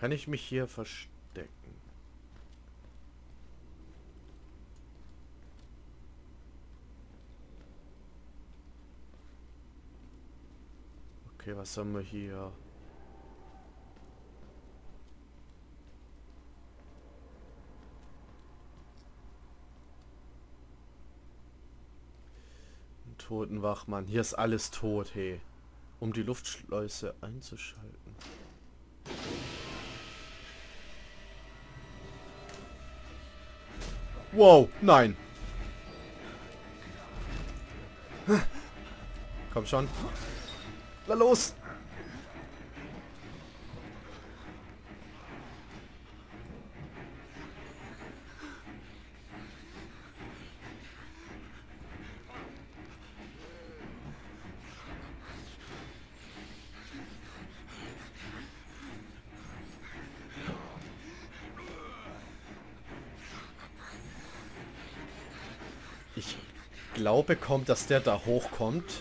Kann ich mich hier verstecken? Okay, was haben wir hier? Ein toten Wachmann. Hier ist alles tot, hey. Um die Luftschleuse einzuschalten. Wow, nein. Komm schon. Na los. Ich glaube kaum, dass der da hochkommt.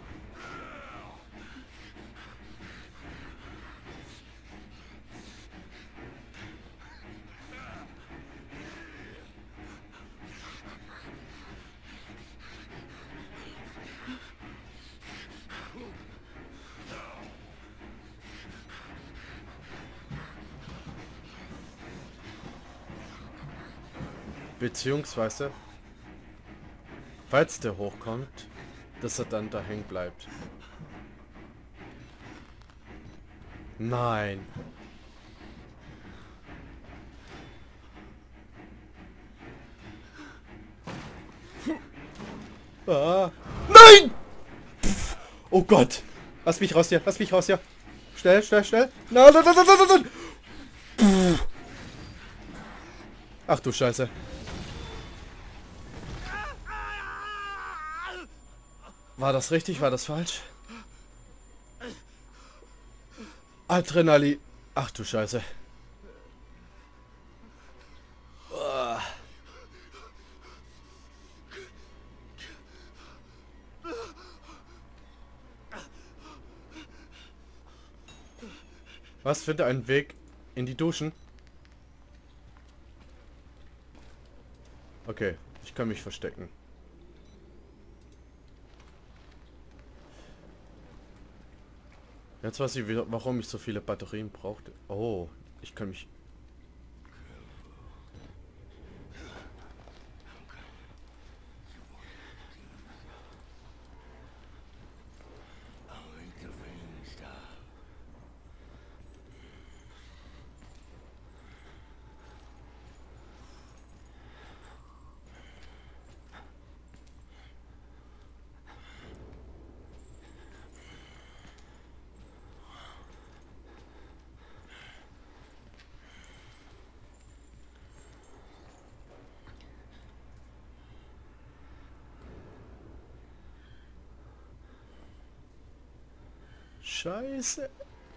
Beziehungsweise, falls der hochkommt, dass er dann da hängen bleibt. Nein. Ah. Nein! Pff. Oh Gott. Lass mich raus hier. Lass mich raus hier. Schnell, schnell, schnell. Nein, nein, nein, nein, nein, nein. Pff. Ach du Scheiße. War das richtig? War das falsch? Adrenalin. Ach du Scheiße. Uah. Was? Finde einen Weg in die Duschen? Okay, ich kann mich verstecken. Jetzt weiß ich, warum ich so viele Batterien brauchte. Oh, ich kann mich... Scheiße.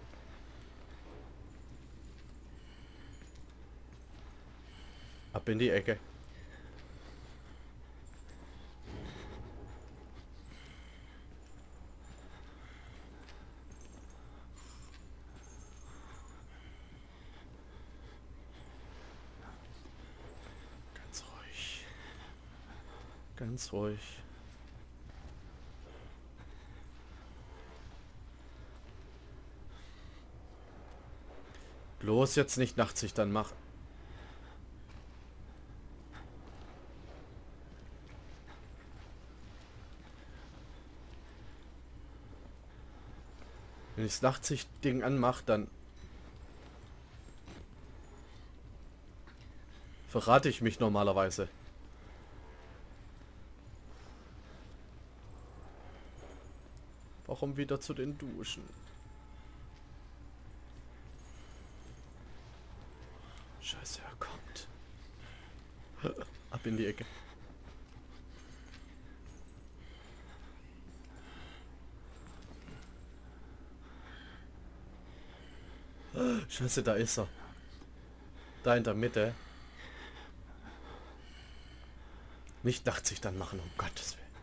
Ab in die Ecke. Ganz ruhig. Ganz ruhig. Bloß jetzt nicht nachts sich dann machen. Wenn ich das Nachtsicht-Ding anmache, dann verrate ich mich normalerweise. Warum wieder zu den Duschen? Scheiße, er kommt. Ab in die Ecke. Scheiße, da ist er. Da in der Mitte. Nicht Nachtsicht dann machen, um Gottes Willen.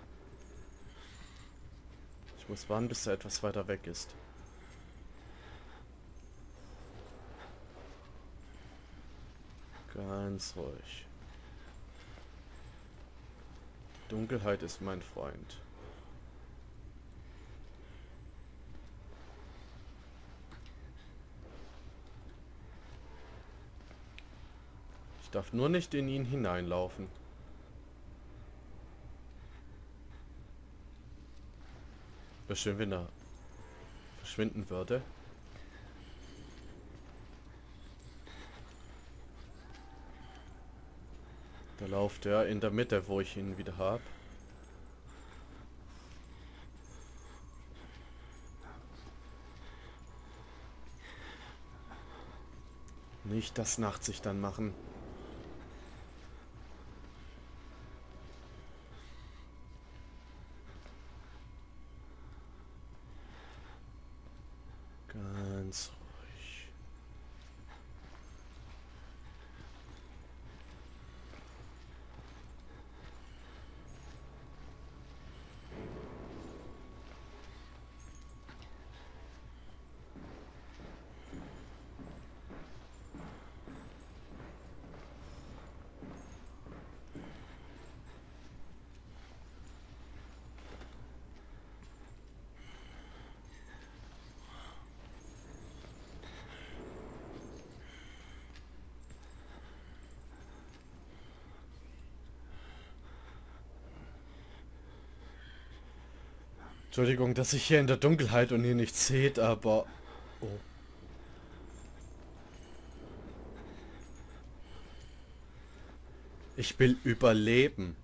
Ich muss warten, bis er etwas weiter weg ist. Ganz ruhig. Dunkelheit ist mein Freund. Ich darf nur nicht in ihn hineinlaufen. Wäre schön, wenn er verschwinden würde. Da läuft er in der Mitte, wo ich ihn wieder habe. Nicht das Nachtsicht dann machen. Ganz ruhig. Entschuldigung, dass ich hier in der Dunkelheit und ihr nichts seht, aber... Oh. Ich will überleben.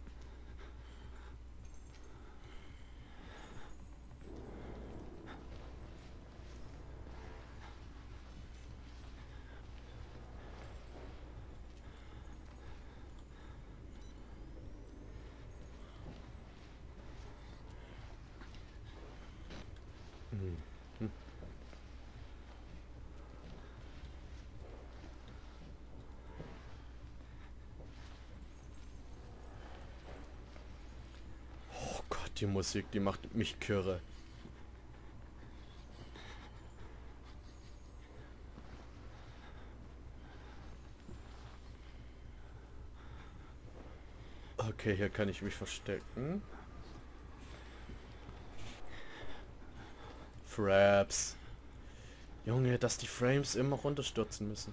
Oh Gott, die Musik, die macht mich kirre. Okay, hier kann ich mich verstecken. Fraps. Junge, dass die Frames immer runterstürzen müssen.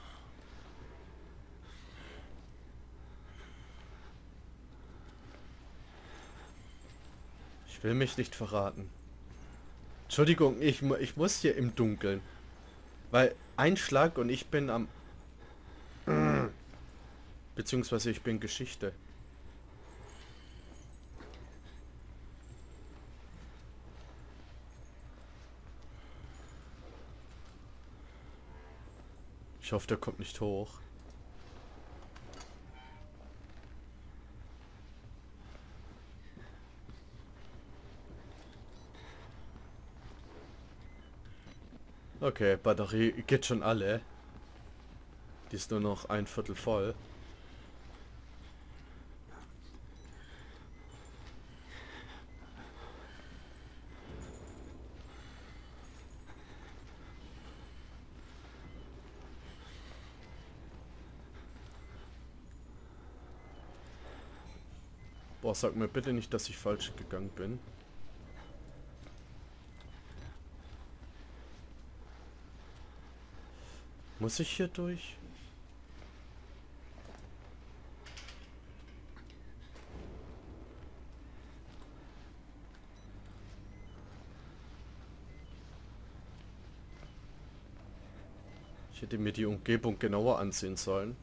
Ich will mich nicht verraten. Entschuldigung, ich muss hier im Dunkeln. Weil ein Schlag und ich bin am... Beziehungsweise ich bin Geschichte. Ich hoffe, der kommt nicht hoch. Okay, Batterie geht schon alle. Die ist nur noch 1/4 voll. Boah, sag mir bitte nicht, dass ich falsch gegangen bin. Muss ich hier durch? Ich hätte mir die Umgebung genauer ansehen sollen.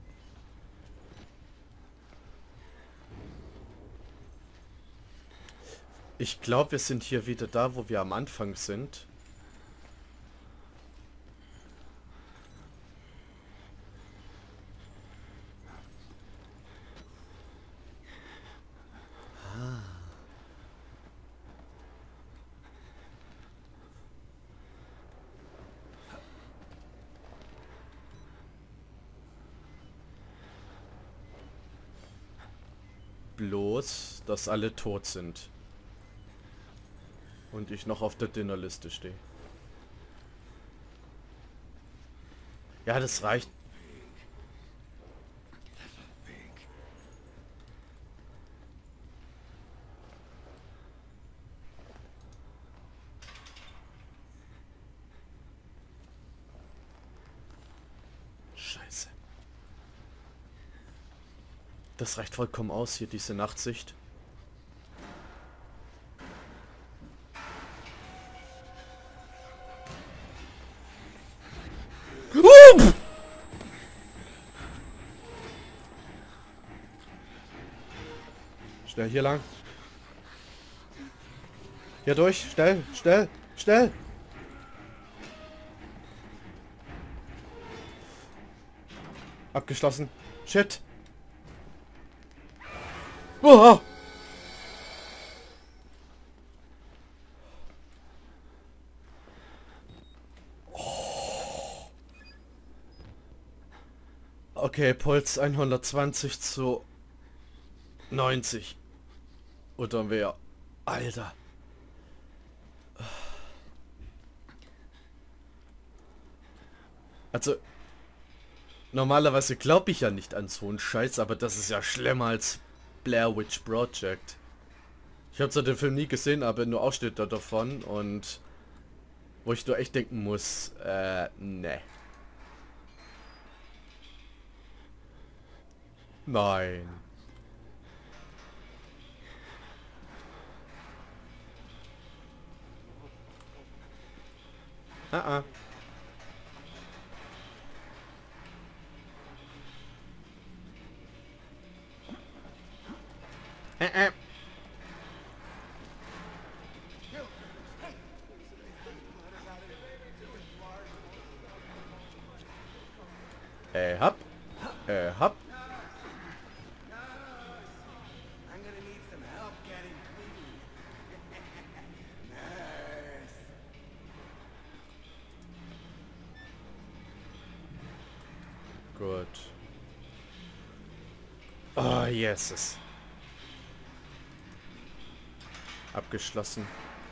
Ich glaube, wir sind hier wieder da, wo wir am Anfang sind. Bloß, dass alle tot sind. Und ich noch auf der Dinnerliste stehe. Ja, das reicht. Das reicht vollkommen aus, hier diese Nachtsicht. Schnell hier lang. Hier durch. Schnell, schnell, schnell. Abgeschlossen. Shit. Oh. Okay, Puls 120 zu 90. Oder wer? Alter. Also, normalerweise glaube ich ja nicht an so einen Scheiß, aber das ist ja schlimmer als Blair Witch Project. Ich habe zwar den Film nie gesehen, aber nur Ausschnitte davon und wo ich nur echt denken muss, ne. Nein. Ah. Hopp. Hopp. Gut. Oh, yes. Abgeschlossen.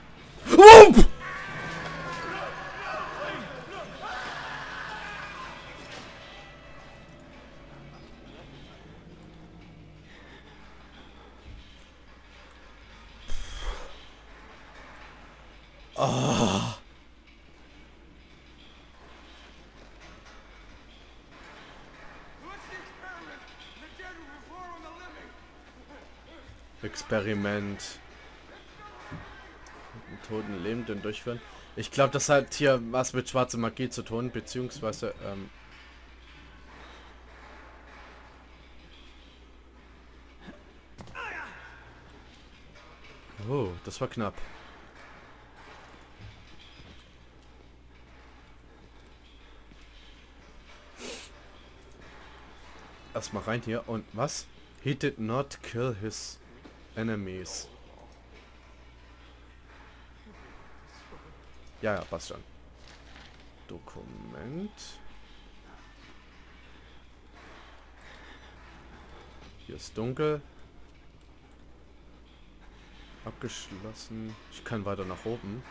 Oh. Experiment. Mit toten Lebenden durchführen. Ich glaube, das hat hier was mit schwarzer Magie zu tun, beziehungsweise, oh, das war knapp. Erstmal rein hier und was? He did not kill his enemies. Ja, passt schon. Dokument. Hier ist dunkel. Abgeschlossen. Ich kann weiter nach oben.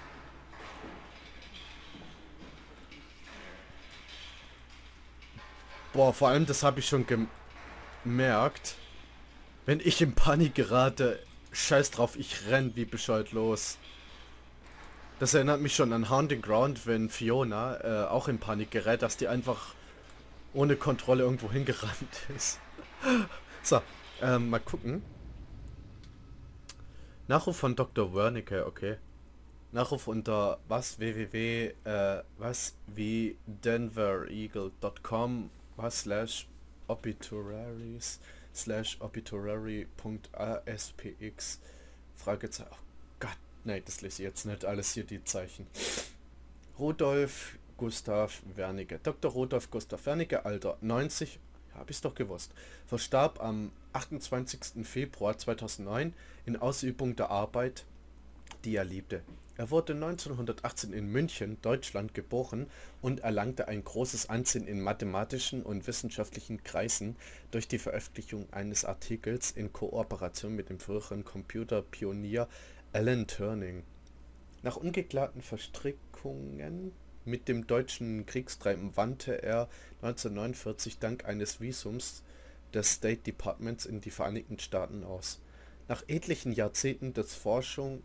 Boah, vor allem das habe ich schon gemerkt. Wenn ich in Panik gerate, scheiß drauf, ich renn wie bescheuert los. Das erinnert mich schon an Haunting Ground, wenn Fiona auch in Panik gerät, dass die einfach ohne Kontrolle irgendwo hingerannt ist. So, mal gucken. Nachruf von Dr. Wernicke, okay. Nachruf unter www wie denvereagle.com /obituaries /obituary.aspx Fragezeichen. Oh Gott, nein, das lese ich jetzt nicht alles hier, die Zeichen. Rudolf Gustav Wernicke. Dr. Rudolf Gustav Wernicke, Alter 90, habe ich doch gewusst, verstarb am 28. Februar 2009 in Ausübung der Arbeit, die er liebte. Er wurde 1918 in München, Deutschland, geboren und erlangte ein großes Ansehen in mathematischen und wissenschaftlichen Kreisen durch die Veröffentlichung eines Artikels in Kooperation mit dem früheren Computerpionier Alan Turing. Nach ungeklärten Verstrickungen mit dem deutschen Kriegstreiben wandte er 1949 dank eines Visums des State Departments in die Vereinigten Staaten aus. Nach etlichen Jahrzehnten der Forschung,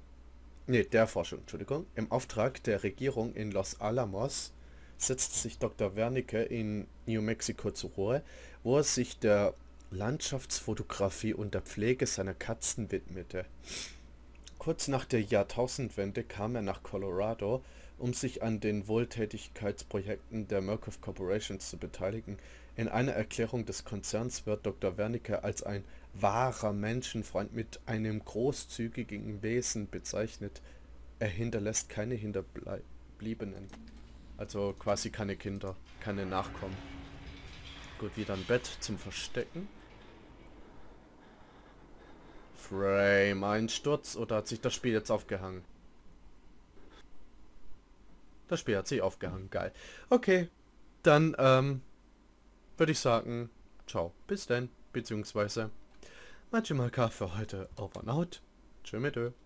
im Auftrag der Regierung in Los Alamos setzte sich Dr. Wernicke in New Mexico zur Ruhe, wo er sich der Landschaftsfotografie und der Pflege seiner Katzen widmete. Kurz nach der Jahrtausendwende kam er nach Colorado, um sich an den Wohltätigkeitsprojekten der Murkoff Corporation zu beteiligen. In einer Erklärung des Konzerns wird Dr. Wernicke als ein wahrer Menschenfreund mit einem großzügigen Wesen bezeichnet. Er hinterlässt keine Hinterbliebenen. Also quasi keine Kinder, keine Nachkommen. Gut, wieder ein Bett zum Verstecken. Frame, Einsturz, oder hat sich das Spiel jetzt aufgehangen? Das Spiel hat sich aufgehangen, geil. Okay, dann würde ich sagen, ciao, bis dann, beziehungsweise manchmal für heute over and out. Tschö mit Ö.